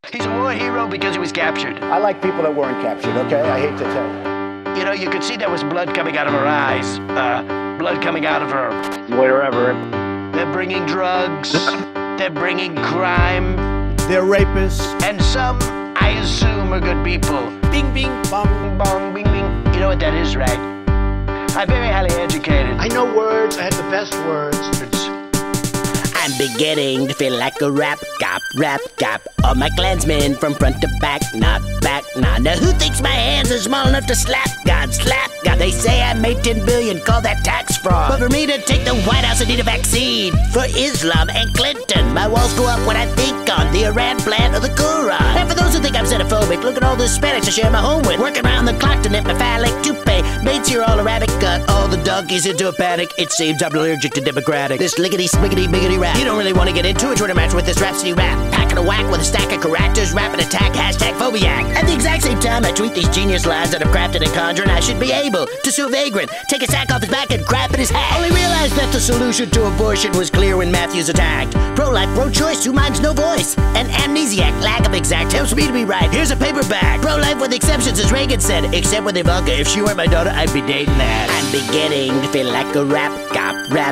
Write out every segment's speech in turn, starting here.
He's a war hero because he was captured. I like people that weren't captured, okay? I hate to tell you. You know, you could see there was blood coming out of her eyes. Blood coming out of her. Whatever. They're bringing drugs. They're bringing crime. They're rapists. And some, I assume, are good people. Bing, bing, bong, Bong, bing, bing. You know what that is, right? I'm very highly educated. I know words. I have the best words. I'm beginning to feel like a rap cop. All my clansmen from front to back, not back, nah. Now who thinks my hands are small enough to slap God? They say I made 10 billion, call that tax fraud. But for me to take the White House, I need a vaccine for Islam and Clinton. My walls go up when I think on the Iran plan or the Quran. And for those who think I'm xenophobic, look at all the Hispanics I share my home with. Working around the clock to knit my phallic toupee. Mates here all Arabic, got all the donkeys into a panic. It seems I'm allergic to Democratic. This lickety, smiggity, biggity rap. You don't really want to get into it, trying to match with this rhapsody rap. Packing a whack with a stack of characters, rapid attack, hashtag phobiac. At the exact same time I tweet these genius lines that I've crafted and conjured, I should be able to sue a vagrant, take a sack off his back and crap in his hat. Only realized that the solution to abortion was clear when Matthews attacked. Pro-life, pro-choice, who minds no voice. An amnesiac, lack of exact, helps me to be right. Here's a paperback. Pro-life with exceptions, as Reagan said. Except with Ivanka, if she weren't my daughter, I'd be dating that. I'm beginning to feel like a rap cop.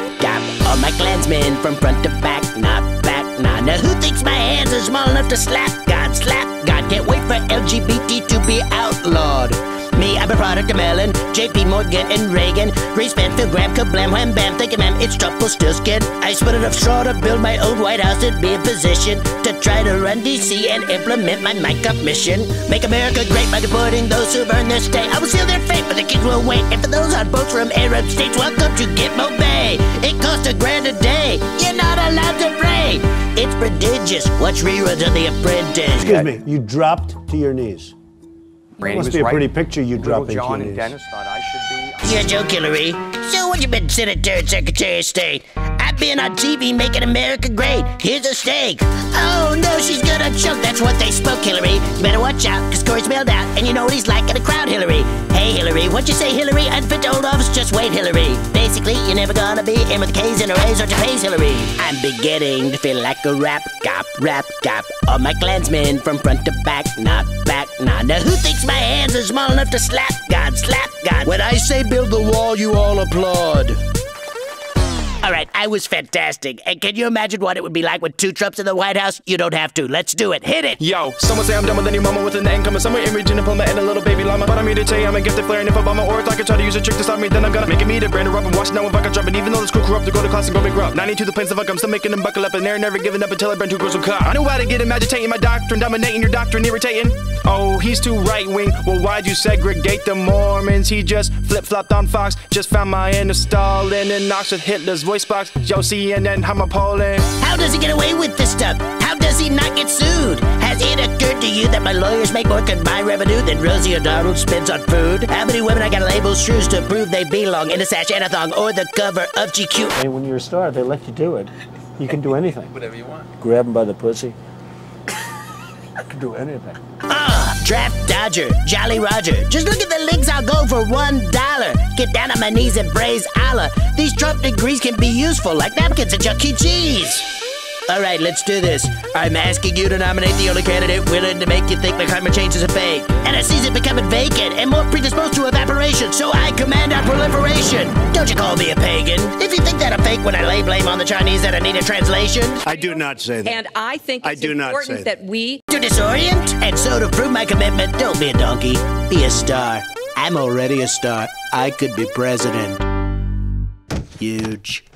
All my clansmen from front to back, not back, nah. Now who thinks my hands are small enough to slap God? Can't wait for LGBT to be outlawed. Me, I'm a product of Mellon, JP Morgan and Reagan. Grace Banfield, Graham, kablam, wham, bam. Thinking, ma'am, it's trouble, still skin. I split enough straw to build my own White House and be in position to try to run DC and implement my mic up mission. Make America great by deporting those who've earned their stay. I will seal their fate, but the kids will wait. And for those on boats from Arab states, welcome to Gitmo Bay. It costs $1,000 a day. You're not allowed to pray. It's prodigious. Watch reruns of The Apprentice. Excuse me, you dropped to your knees. Brandy Must was be a right. pretty picture you dropped into John your and knees. Dennis thought I should be. Yeah, joke, Hillary. So what you been, Senator and Secretary of State? I've been on TV making America great. Here's a steak. Oh no, she's gonna choke. That's what they spoke, Hillary. You better watch out, cause Corey's bailed out, and you know what he's like in a crowd, Hillary. Hey, Hillary, what you say, Hillary? Unfit to hold office, just wait, Hillary. Basically, you're never gonna be in with K's and A's or J's, Hillary. I'm beginning to feel like a rap cop. All my clansmen from front to back, not back, nah. Now who thinks my hands are small enough to slap God? When I say build the wall, you all applaud. Alright, I was fantastic. And can you imagine what it would be like with 2 Trumps in the White House? You don't have to. Let's do it. Hit it! Yo, someone say I'm done with any mama with an name coming somewhere in region and pull my and a little baby llama. But I'm here to tell you I'm a gifted flare, and if Obama or if I can try to use a trick to stop me, then I'm gonna make it me to brand her up and watch now if I can jump. And even though the screw corrupt to go to class and go big grub. 92 the planes of fuck, I'm still making them buckle up, and they're never giving up until I burn 2 girls with cop. I know how to get him agitating my doctrine, dominating your doctrine, irritating. Oh, he's too right wing. Well, why'd you segregate the Mormons? He just flip-flopped on Fox. Just found my inner Stalin and knocks with Hitler's voice box. Yo, CNN, I'm a Poland. How does he get away with this stuff? How does he not get sued? Has it occurred to you that my lawyers make more combined revenue than Rosie O'Donnell spends on food? How many women I gotta label shrews to prove they belong in a sash and a thong or the cover of GQ? Hey, when you're a star, they let you do it. You can do anything. Whatever you want. Grab him by the pussy. You can do anything. Draft Dodger, Jolly Roger. Just look at the links I'll go for $1. Get down on my knees and praise Allah. These Trump degrees can be useful like napkins at Chuck E. Cheese. Alright, let's do this. I'm asking you to nominate the only candidate willing to make you think that climate change is a fake. And I sees it becoming vacant and more predisposed to evaporation, so I command our proliferation. Don't you call me a pagan? If you think that I'm fake when I lay blame on the Chinese that I need a translation. I do not say that. And I think it's important that we... To disorient? And so to prove my commitment, don't be a donkey, be a star. I'm already a star. I could be president. Huge.